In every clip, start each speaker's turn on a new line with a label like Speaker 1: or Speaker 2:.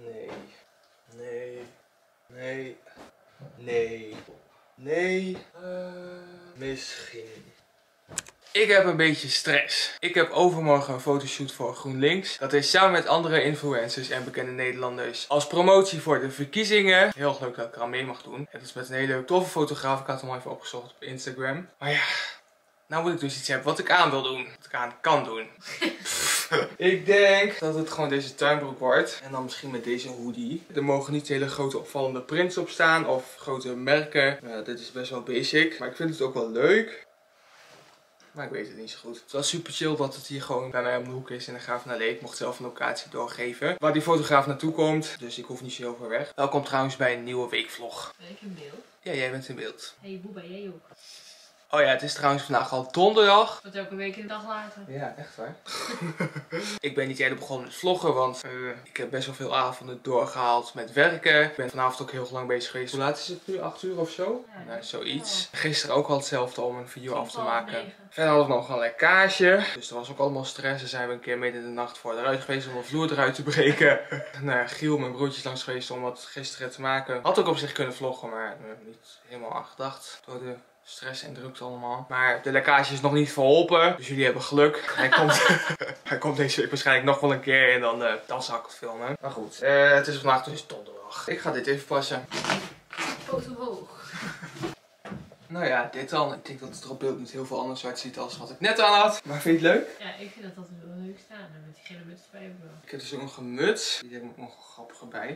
Speaker 1: Nee. Nee. Nee. Nee. Nee. Misschien. Ik heb een beetje stress. Ik heb overmorgen een fotoshoot voor GroenLinks. Dat is samen met andere influencers en bekende Nederlanders. Als promotie voor de verkiezingen. Heel leuk dat ik er aan mee mag doen. Het is met een hele toffe fotograaf. Ik had hem al even opgezocht op Instagram. Maar ja, nou moet ik dus iets hebben wat ik aan wil doen. Wat ik aan kan doen. Ik denk dat het gewoon deze tuinbroek wordt. En dan misschien met deze hoodie. Er mogen niet hele grote opvallende prints op staan. Of grote merken. Dit is best wel basic. Maar ik vind het ook wel leuk. Maar ik weet het niet zo goed. Het is wel super chill dat het hier gewoon bij mij om de hoek is in de Graaf naar Leek. Ik mocht zelf een locatie doorgeven waar die fotograaf naartoe komt. Dus ik hoef niet zo heel ver weg. Welkom trouwens bij een nieuwe weekvlog.
Speaker 2: Ben ik in beeld?
Speaker 1: Ja, jij bent in beeld.
Speaker 2: Hey Boeba, jij ook?
Speaker 1: Oh ja, het is trouwens vandaag al donderdag.
Speaker 2: Wordt elke week een dag later.
Speaker 1: Ja, echt waar. Ik ben niet eerder begonnen met vloggen, want ik heb best wel veel avonden doorgehaald met werken. Ik ben vanavond ook heel lang bezig geweest. Hoe laat is het nu? 8 uur of zo?
Speaker 2: Ja,
Speaker 1: Nou, zoiets. Gisteren ook al hetzelfde om een video af te maken.
Speaker 2: 9.
Speaker 1: Verder hadden we nog een lekkage. Dus er was ook allemaal stress. Dan zijn we een keer midden in de nacht voor eruit geweest om de vloer eruit te breken. Nou ja, Giel, mijn broertje, langs geweest om wat gisteren te maken. Had ook op zich kunnen vloggen, maar niet helemaal aan gedacht. Door de stress en drukte allemaal. Maar de lekkage is nog niet verholpen. Dus jullie hebben geluk. Hij komt deze week waarschijnlijk nog wel een keer. En dan zal ik het filmen. Maar goed, het is vandaag dus donderdag. Ik ga dit even passen.
Speaker 2: Poot omhoog.
Speaker 1: Nou ja, dit dan. Ik denk dat het er op beeld niet heel veel anders uitziet als wat ik net aan had. Maar vind je het leuk?
Speaker 2: Ja, ik vind dat altijd wel leuk staan. En met die gele muts erbij ook wel.
Speaker 1: Ik heb dus ook nog een muts. Die heb ik nog grappig bij.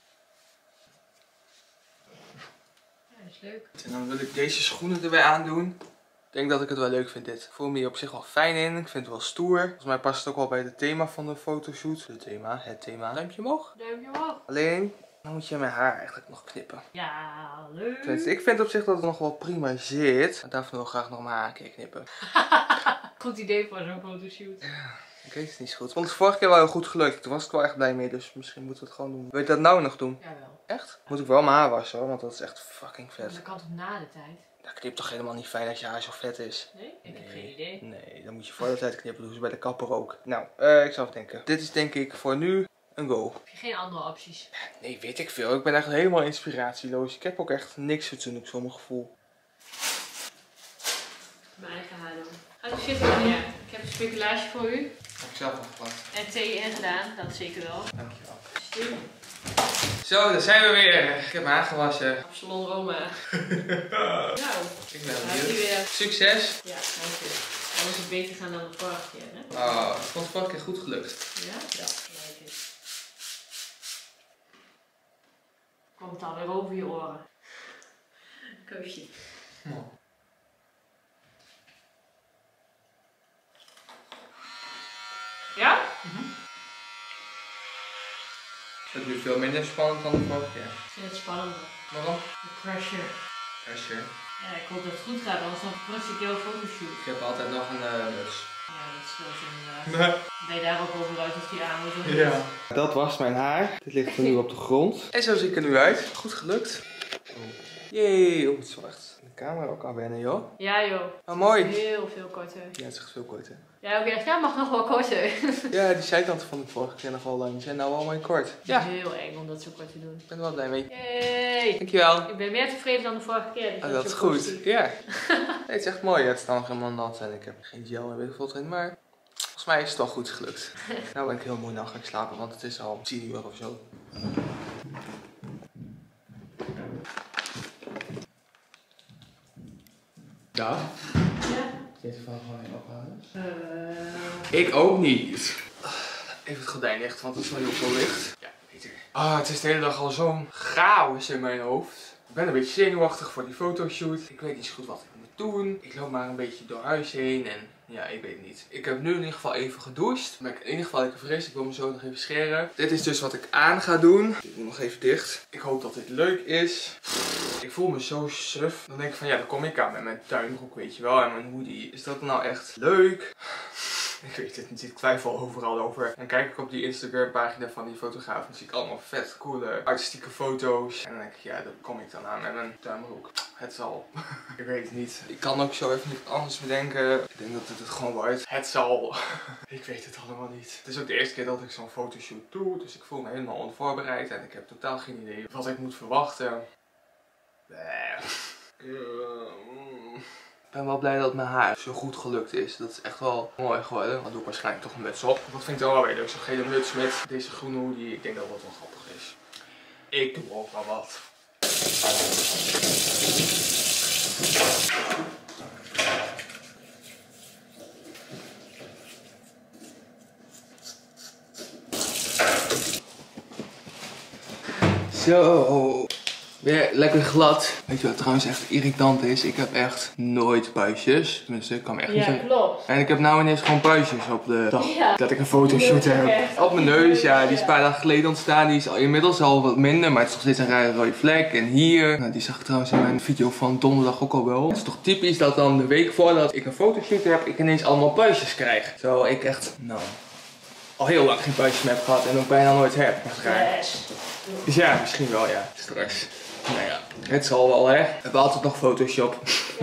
Speaker 2: Ja, dat is leuk.
Speaker 1: En dan wil ik deze schoenen erbij aandoen. Ik denk dat ik het wel leuk vind dit. Ik voel me hier op zich wel fijn in. Ik vind het wel stoer. Volgens mij past het ook wel bij het thema van de fotoshoot. Het thema. Duimpje omhoog.
Speaker 2: Duimpje omhoog.
Speaker 1: Alleen, dan moet je mijn haar eigenlijk nog knippen.
Speaker 2: Ja, leuk.
Speaker 1: Ik vind op zich dat het nog wel prima zit. Maar daarvoor wil ik graag nog mijn haar een keer knippen.
Speaker 2: Goed idee voor zo'n fotoshoot.
Speaker 1: Ik weet het niet zo goed. Ik vond het vorige keer wel heel goed gelukt. Toen was ik wel echt blij mee. Dus misschien moeten we het gewoon doen. Wil je dat nou nog doen?
Speaker 2: Jawel.
Speaker 1: Echt? Moet ik wel mijn haar wassen hoor. Want dat is echt fucking vet.
Speaker 2: Dat kan toch na de tijd?
Speaker 1: Dat knipt toch helemaal niet fijn als je haar zo vet is?
Speaker 2: Nee? Ik heb geen idee.
Speaker 1: Nee, dan moet je voor de tijd knippen. Doen ze bij de kapper ook. Nou, ik zou het denken. Dit is denk ik voor nu een go.
Speaker 2: Heb je geen andere opties?
Speaker 1: Nee, weet ik veel. Ik ben echt helemaal inspiratieloos. Ik heb ook echt niks fatsoenlijks voor mijn gevoel.
Speaker 2: Mijn eigen haar doen. Ga je zitten? Ja. Ik heb een speculaasje voor u.
Speaker 1: Heb ik zelf afgepakt.
Speaker 2: En thee ingedaan, dat zeker wel.
Speaker 1: Dankjewel.
Speaker 2: Stil.
Speaker 1: Zo, daar zijn we weer. Ik heb mijn haar gewassen.
Speaker 2: Salon Roma. Nou,
Speaker 1: Ik ben
Speaker 2: daar heb je
Speaker 1: benieuwd.
Speaker 2: weer.
Speaker 1: Succes.
Speaker 2: Ja, dank je. Dan is het beter gaan dan de vorige keer, hè?
Speaker 1: Oh, ik vond het vorige keer goed gelukt.
Speaker 2: Ja? Ja, gelijk is. Komt het alweer over je oren. Keusje. Ja?
Speaker 1: Is het nu veel minder spannend dan de vorige keer?
Speaker 2: Ik vind het spannender.
Speaker 1: Waarom?
Speaker 2: De pressure.
Speaker 1: Pressure.
Speaker 2: Ja, ik hoop dat het goed gaat, anders dan prut ik jouw fotoshoot.
Speaker 1: Ik heb altijd nog een muts.
Speaker 2: Ja, dat scheelt inderdaad. Ben je daar ook over uit of die aan moet of niet?
Speaker 1: Ja. Dat was mijn haar. Dit ligt er nu op de grond. En zo zie ik er nu uit. Goed gelukt. Jee, oh, het is wel echt de camera ook al wennen, joh.
Speaker 2: Ja joh.
Speaker 1: Oh, mooi.
Speaker 2: Heel veel korter.
Speaker 1: Ja, het is echt veel korter.
Speaker 2: Ja, ook echt, ja, mag nog wel korter.
Speaker 1: Ja, die zijkanten van de vorige keer nog wel lang. Die zijn nou wel mooi kort. Ja,
Speaker 2: Heel eng om dat zo kort te doen.
Speaker 1: ik ben er wel blij mee.
Speaker 2: Yay!
Speaker 1: Dankjewel.
Speaker 2: Ik ben meer tevreden dan de vorige keer. Dus
Speaker 1: Oh, dat is goed. Ja. Nee, het is echt mooi. Het is dan nog helemaal nat en ik heb geen gel en weet ik veel erin. Maar volgens mij is het wel goed gelukt. Nou ben ik heel mooi nacht gaan slapen, want het is al 10 uur of zo. Dag.
Speaker 2: Ja.
Speaker 1: Deze van gewoon even ophouden. Ik ook niet. Even het gordijn dicht, want het is wel heel veel licht. Ja, beter. Ah, het is de hele dag al zo'n chaos in mijn hoofd. Ik ben een beetje zenuwachtig voor die fotoshoot. Ik weet niet zo goed wat ik moet doen. Ik loop maar een beetje door huis heen en ja, ik weet het niet. Ik heb nu in ieder geval even gedoucht. Ben ik in ieder geval lekker fris. Ik wil me zo nog even scheren. Dit is dus wat ik aan ga doen. Ik doe nog even dicht. Ik hoop dat dit leuk is. Ik voel me zo suf. Dan denk ik van ja, dan kom ik aan met mijn tuinbroek, weet je wel. En mijn hoodie. Is dat nou echt leuk? Ik weet het niet, ik twijfel overal over. Dan kijk ik op die Instagram pagina van die fotograaf en zie ik allemaal vet coole artistieke foto's. En dan denk ik, ja, daar kom ik dan aan met mijn duimhoek. Het zal. Ik weet het niet. Ik kan ook zo even niet anders bedenken. Ik denk dat het gewoon wordt. Het zal. Ik weet het allemaal niet. Het is ook de eerste keer dat ik zo'n fotoshoot doe. Dus ik voel me helemaal onvoorbereid. En ik heb totaal geen idee wat ik moet verwachten. Ik ben wel blij dat mijn haar zo goed gelukt is. Dat is echt wel mooi geworden. Dan doe ik waarschijnlijk toch een muts op. Dat vind ik dan wel weer leuk. Zo'n gele muts met deze groene hoodie. Ik denk dat dat wel grappig is. Ik doe ook wel wat. Zo. Weer lekker glad. Weet je wat trouwens echt irritant is? Ik heb echt nooit puistjes. Tenminste, ik kan me echt niet zeggen.
Speaker 2: Ja, klopt.
Speaker 1: En ik heb nou ineens gewoon puistjes op de dag dat ik een fotoshoot heb.
Speaker 2: Echt.
Speaker 1: Op mijn neus, ja. Die is een paar dagen geleden ontstaan. Die is inmiddels al wat minder, maar het is nog steeds een rare rode vlek. En hier, nou, die zag ik trouwens in mijn video van donderdag ook al wel. Het is toch typisch dat dan de week voordat ik een fotoshoot heb, ik ineens allemaal puistjes krijg. Terwijl ik echt, nou, al heel lang geen puistjes meer heb gehad en ook bijna nooit heb. Dat is raar. Dus ja, misschien wel, ja. Stress. Nou ja, het zal wel, hè. We hebben altijd nog Photoshop.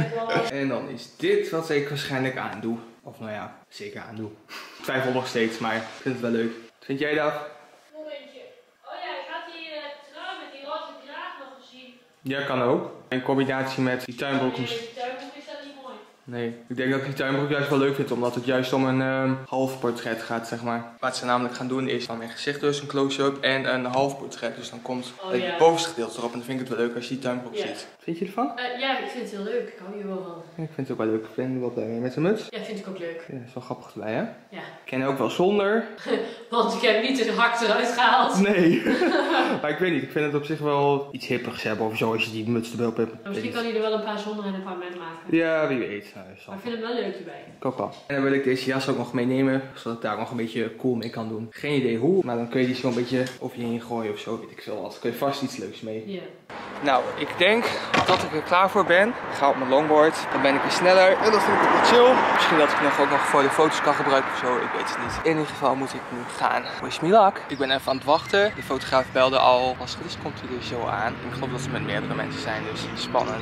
Speaker 1: En dan is dit wat ik waarschijnlijk aandoe. Of nou ja, zeker aandoe. Ik twijfel nog steeds, maar ik vind het wel leuk. Wat vind jij dat?
Speaker 2: Momentje. Oh ja, ik had die trui met die roze kraag nog gezien.
Speaker 1: Ja, kan ook. In combinatie met die tuinbroek.
Speaker 2: Nee, die tuinbroek is dat niet mooi.
Speaker 1: Nee, ik denk dat ik die tuinbroek juist wel leuk vind, omdat het juist om een half portret gaat, zeg maar. Wat ze namelijk gaan doen is van mijn gezicht dus een close-up en een half portret. Dus dan komt het bovenste gedeelte erop en dan vind ik het wel leuk als je die tuinbroek ziet. Vind je ervan?
Speaker 2: Ja, ik vind het heel leuk. Ik hou hier wel van.
Speaker 1: Ik vind het ook wel leuk. Ik ben er wel blij mee met zijn muts.
Speaker 2: Ja, vind ik ook leuk.
Speaker 1: Ja, dat is wel grappig erbij, hè?
Speaker 2: Ja.
Speaker 1: Ik ken ook wel zonder.
Speaker 2: Want ik heb niet de hak eruit gehaald.
Speaker 1: Nee. Maar ik weet niet, ik vind het op zich wel iets hippigs hebben of zo als je die muts erbij op hebt.
Speaker 2: Misschien kan hij er wel een paar zonder en een paar met maken.
Speaker 1: Ja, wie weet. Nou,
Speaker 2: Maar ik vind hem wel leuk erbij.
Speaker 1: Ik ook wel. En dan wil ik deze jas ook nog meenemen, zodat ik daar nog een beetje cool mee kan doen. Geen idee hoe, maar dan kun je die zo een beetje over je heen gooien of zo, weet ik veel wat. Dan kun je vast iets leuks mee.
Speaker 2: Ja.
Speaker 1: Nou, ik denk dat ik er klaar voor ben. Ik ga op mijn longboard, dan ben ik weer sneller en dat vind ik ook wel chill. Misschien dat ik nog ook nog voor de foto's kan gebruiken of zo, ik weet het niet. In ieder geval moet ik nu gaan. Wish me luck. Ik ben even aan het wachten. De fotograaf belde al. Als het goed is komt hij er zo aan. Ik geloof dat ze met meerdere mensen zijn, dus spannend.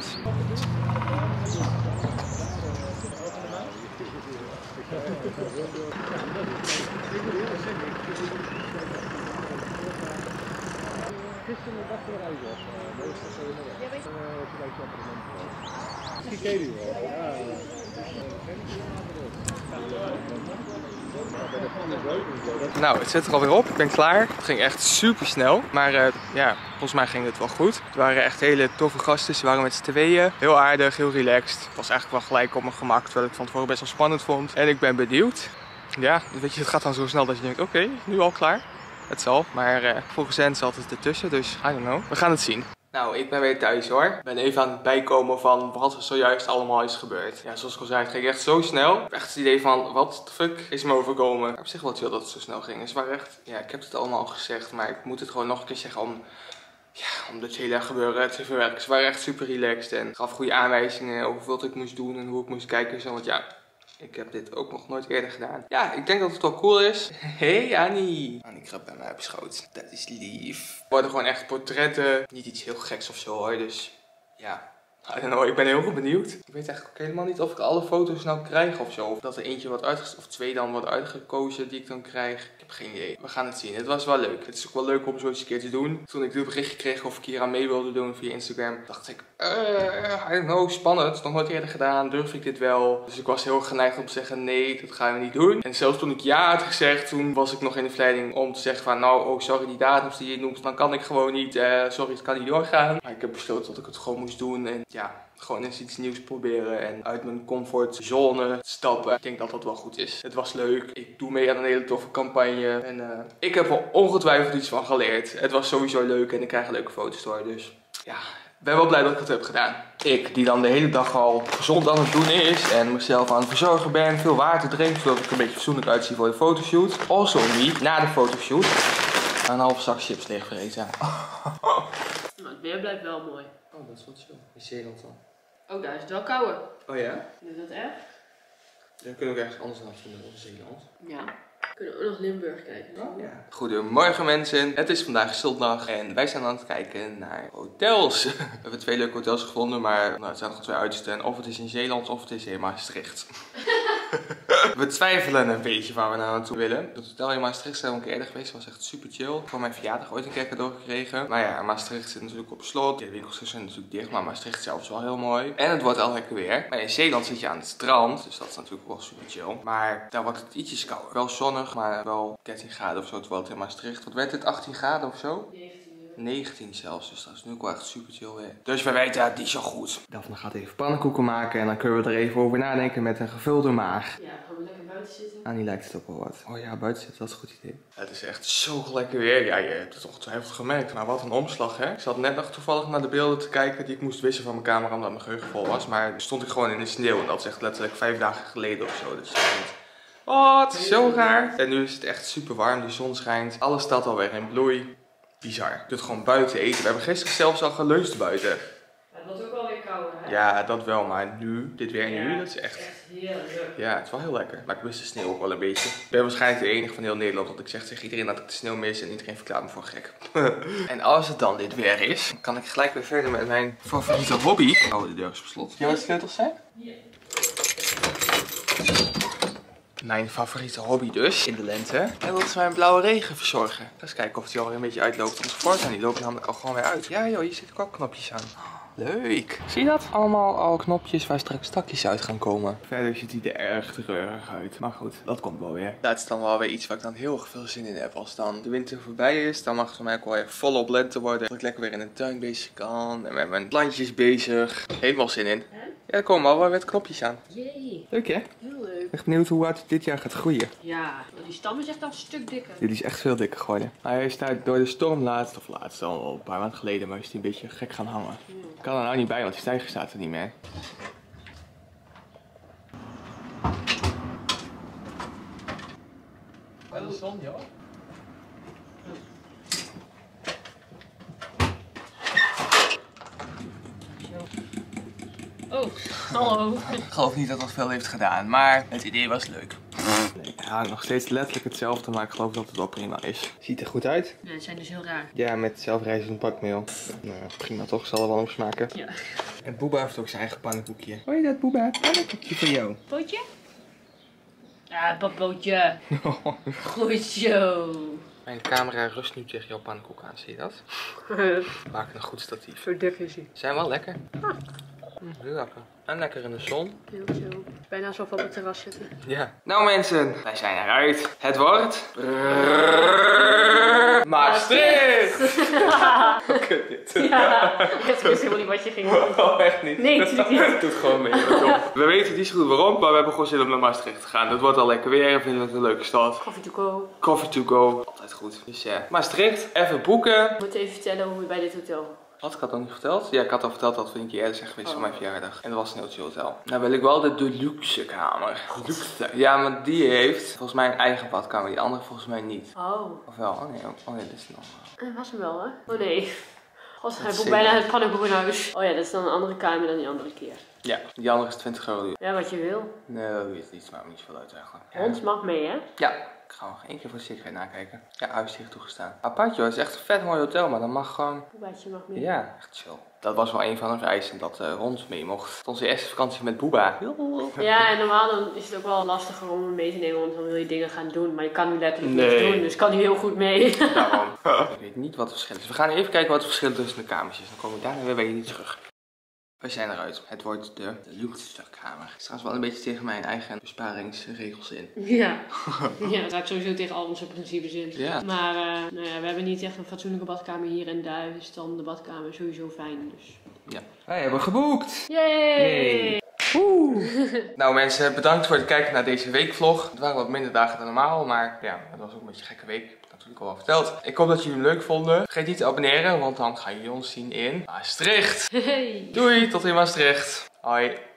Speaker 1: Nou, het zit er alweer op. Ik ben klaar. Het ging echt super snel. Maar ja, volgens mij ging het wel goed. Het waren echt hele toffe gasten. Ze waren met z'n tweeën. Heel aardig, heel relaxed. Het was eigenlijk wel gelijk op mijn gemak. Terwijl ik van tevoren best wel spannend vond. En ik ben benieuwd. Ja, weet je, het gaat dan zo snel dat je denkt, oké, nu al klaar. Het zal. Maar volgens hen zat het ertussen. Dus I don't know. We gaan het zien. Nou, ik ben weer thuis hoor. Ik ben even aan het bijkomen van wat er zojuist allemaal is gebeurd. Ja, zoals ik al zei, het ging echt zo snel. Ik heb echt het idee van, wat de fuck is me overkomen? Maar op zich wel chill dat het zo snel ging. Het waren echt, ja, ik heb het allemaal al gezegd, maar ik moet het gewoon nog een keer zeggen om dit hele gebeuren te verwerken. Ze waren echt super relaxed en gaf goede aanwijzingen over wat ik moest doen en hoe ik moest kijken en zo. Want ja, ik heb dit ook nog nooit eerder gedaan. Ja, ik denk dat het wel cool is. Hey Annie. Annie kruipt bij mij op schoot. Dat is lief. Het worden gewoon echt portretten. Niet iets heel geks of zo hoor. Dus ja, I don't know. Ik ben heel erg benieuwd. Ik weet eigenlijk ook helemaal niet of ik alle foto's nou krijg of zo. Of dat er eentje wordt uitgekozen. Of twee dan wordt uitgekozen die ik dan krijg. Ik heb geen idee. We gaan het zien. Het was wel leuk. Het is ook wel leuk om zoiets een keer te doen. Toen ik dit berichtje kreeg of ik hier aan mee wilde doen via Instagram. Dacht ik, I don't know, spannend. Het is nog nooit eerder gedaan. Durf ik dit wel? Dus ik was heel erg geneigd om te zeggen, nee, dat gaan we niet doen. En zelfs toen ik ja had gezegd, toen was ik nog in de verleiding om te zeggen van, nou, oh sorry, die datums die je noemt, dan kan ik gewoon niet. Sorry, het kan niet doorgaan. Maar ik heb besloten dat ik het gewoon moest doen. En ja, gewoon eens iets nieuws proberen en uit mijn comfortzone stappen. Ik denk dat dat wel goed is. Het was leuk. Ik doe mee aan een hele toffe campagne. En ik heb er ongetwijfeld iets van geleerd. Het was sowieso leuk en ik krijg leuke foto's door. Dus ja, ik ben wel blij dat ik het heb gedaan. Ik, die dan de hele dag al gezond aan het doen is en mezelf aan het verzorgen ben. Veel water drink, zodat ik een beetje fatsoenlijk uitzie voor de fotoshoot. Also niet, na de fotoshoot, een half zak chips leegvreten.
Speaker 2: Nou, het weer blijft wel mooi.
Speaker 1: Oh, dat is wat chill. In Zeeland dan.
Speaker 2: Oh, daar is het wel kouder.
Speaker 1: Oh ja?
Speaker 2: Is dat erg?
Speaker 1: Dan kunnen we ergens anders naartoe in Zeeland.
Speaker 2: Ja. We kunnen ook nog Limburg kijken.
Speaker 1: Oh, ja. Goedemorgen mensen, het is vandaag zondag en wij zijn aan het kijken naar hotels. We hebben 2 leuke hotels gevonden, maar het zijn nog 2 uitersten. Of het is in Zeeland of het is in Maastricht. We twijfelen een beetje waar we naartoe willen. Het hotel in Maastricht zijn we een keer eerder geweest, was echt super chill. Voor mijn verjaardag ooit een keer cadeau gekregen. Maar ja, Maastricht zit natuurlijk op slot. De winkels zijn natuurlijk dicht, maar Maastricht zelf is wel heel mooi. En het wordt al lekker weer. Maar in Zeeland zit je aan het strand, dus dat is natuurlijk wel super chill. Maar daar wordt het ietsjes kouder. Wel zonnig, maar wel 13 graden of zo, terwijl het in Maastricht. Wat werd het, 18 graden of zo? 19 zelfs, dus dat is nu ook wel echt super chill weer. Dus wij weten, het is zo goed. Daphne gaat even pannenkoeken maken en dan kunnen we er even over nadenken met een gevulde maag.
Speaker 2: Ja, gaan we lekker buiten zitten.
Speaker 1: Annie lijkt het ook wel wat. Oh ja, buiten zitten, dat is een goed idee. Het is echt zo lekker weer. Ja, je hebt het ongetwijfeld gemerkt. Maar wat een omslag, hè. Ik zat net nog toevallig naar de beelden te kijken die ik moest wissen van mijn camera omdat mijn geheugen vol was. Maar stond ik gewoon in de sneeuw en dat is echt letterlijk 5 dagen geleden of zo. Dus oh, het is zo raar. En nu is het echt super warm, de zon schijnt. Alles staat alweer in bloei. Bizar. Je kunt gewoon buiten eten. We hebben gisteren zelfs al geluncht buiten.
Speaker 2: Het wordt ook alweer kouder, hè?
Speaker 1: Ja, dat wel. Maar nu, dit weer nu,
Speaker 2: Ja,
Speaker 1: dat is echt...
Speaker 2: heerlijk.
Speaker 1: Ja, het is wel heel lekker. Maar ik mis de sneeuw ook wel een beetje. Ik ben waarschijnlijk de enige van heel Nederland. Want ik zeg tegen iedereen dat ik de sneeuw mis en iedereen verklaart me voor gek. En als het dan dit weer is, dan kan ik gelijk weer verder met mijn favoriete hobby. Oh, de deur is op slot. Ja, wat de sleutels zijn?
Speaker 2: Ja.
Speaker 1: Mijn favoriete hobby dus, in de lente. En dat is mijn blauwe regen verzorgen. Ga eens kijken of die alweer een beetje uitloopt. Onze voortaan die lopen namelijk al gewoon weer uit. Ja joh, hier zitten ook knopjes aan. Leuk. Zie je dat? Allemaal al knopjes waar straks takjes uit gaan komen. Verder ziet hij er erg treurig uit. Maar goed, dat komt wel weer. Dat is dan wel weer iets waar ik dan heel erg veel zin in heb. Als dan de winter voorbij is, dan mag het voor mij ook wel weer volop lente worden. Dat ik lekker weer in de tuin bezig kan. En met mijn plantjes bezig. Helemaal zin in. Ja, er komen al wel weer knopjes aan.
Speaker 2: Jee.
Speaker 1: Leuk hè?
Speaker 2: Heel leuk.
Speaker 1: Echt benieuwd hoe hard het dit jaar gaat groeien.
Speaker 2: Ja, die stam is echt al een stuk dikker.
Speaker 1: Dit is echt veel dikker geworden. Hij is daar door de storm laatst al een paar maanden geleden, maar is hij een beetje gek gaan hangen. Ik kan er nou niet bij, want die stijger staat er niet meer. Wel de zon, joh.
Speaker 2: Oh, hallo.
Speaker 1: Ik geloof niet dat dat veel heeft gedaan, maar het idee was leuk. Nee, ja, nog steeds letterlijk hetzelfde, maar ik geloof dat het wel prima is. Ziet er goed uit.
Speaker 2: Ja, die zijn dus heel raar.
Speaker 1: Ja, met zelfrijzend bakmeel. Nou, prima toch, zal er wel op smaken.
Speaker 2: Ja.
Speaker 1: En Boeba heeft ook zijn eigen pannenkoekje. Hoor je dat, Boeba? Pannenkoekje voor jou.
Speaker 2: Bootje? Ja, bootje. Goed zo.
Speaker 1: Mijn camera rust nu tegen jouw pannenkoek aan, zie je dat? Maak een goed statief.
Speaker 2: Verdik is hij.
Speaker 1: Zijn wel lekker. Heel lekker. En lekker in de zon.
Speaker 2: Heel chill. Bijna alsof we op het terras zitten.
Speaker 1: Ja. Nou mensen, wij zijn eruit. Het wordt... Maastricht! Kut dit.
Speaker 2: Ja, ik wist helemaal niet wat je ging doen.
Speaker 1: Oh, echt niet.
Speaker 2: Nee, natuurlijk niet.
Speaker 1: Doe het gewoon mee. We weten niet zo goed waarom, maar we hebben gewoon zin om naar Maastricht te gaan. Het wordt al lekker weer en vinden we het een leuke stad.
Speaker 2: Coffee to go.
Speaker 1: Coffee to go. Altijd goed. Dus ja. Maastricht, even boeken.
Speaker 2: Ik moet even vertellen hoe we bij dit hotel.
Speaker 1: Wat? Ik had dat niet verteld? Ja, ik had al verteld dat we een keer eerder zijn geweest voor mijn verjaardag. En dat was een heel chill hotel. Nou wil ik wel de deluxe kamer. Deluxe. Ja, maar die heeft volgens mij een eigen badkamer. Die andere volgens mij niet.
Speaker 2: Oh.
Speaker 1: Of wel? Oh nee, dit is nog.
Speaker 2: Dat was hem wel, hè? Oh nee. God, hij
Speaker 1: is
Speaker 2: boekt bijna het pannenkoekenhuis. Oh ja, dat is dan een andere kamer dan die andere keer.
Speaker 1: Ja, die andere is 20 euro duur.
Speaker 2: Ja, wat je wil.
Speaker 1: Nee, dat weet niet. Maakt me niet veel uit eigenlijk. Ja.
Speaker 2: Hond mag mee, hè?
Speaker 1: Ja, ik ga nog 1 keer voor de zekerheid nakijken. Ja, huisdicht toegestaan. Apart joh, het is echt een vet mooi hotel, maar dan mag gewoon...
Speaker 2: Boebaatje mag mee.
Speaker 1: Ja, echt chill. Dat was wel een van onze eisen, dat Rons mee mocht. Onze eerste vakantie met Boeba.
Speaker 2: Ja, en normaal dan is het ook wel lastiger om hem mee te nemen, want dan wil je dingen gaan doen. Maar je kan nu letterlijk
Speaker 1: Nee.
Speaker 2: niks doen, dus kan hij heel goed mee.
Speaker 1: Daarom. Ik weet niet wat het verschil is. We gaan even kijken wat het verschil tussen de kamers is. Dan komen we daarna weer bij jullie terug. We zijn eruit. Het wordt de luxe kamer. Het is trouwens wel een beetje tegen mijn eigen besparingsregels in.
Speaker 2: Ja. Ja, dat raakt sowieso tegen al onze principes in.
Speaker 1: Ja.
Speaker 2: Maar nou ja, we hebben niet echt een fatsoenlijke badkamer hier en daar is dan de badkamer sowieso fijn. Dus.
Speaker 1: Ja. Wij hebben geboekt.
Speaker 2: Yay!
Speaker 1: Nou mensen, bedankt voor het kijken naar deze weekvlog. Het waren wat minder dagen dan normaal, maar ja, het was ook een beetje een gekke week. Ik heb het natuurlijk al verteld. Ik hoop dat jullie hem leuk vonden. Vergeet niet te abonneren, want dan gaan jullie ons zien in Maastricht.
Speaker 2: Hey!
Speaker 1: Doei, tot in Maastricht. Hoi.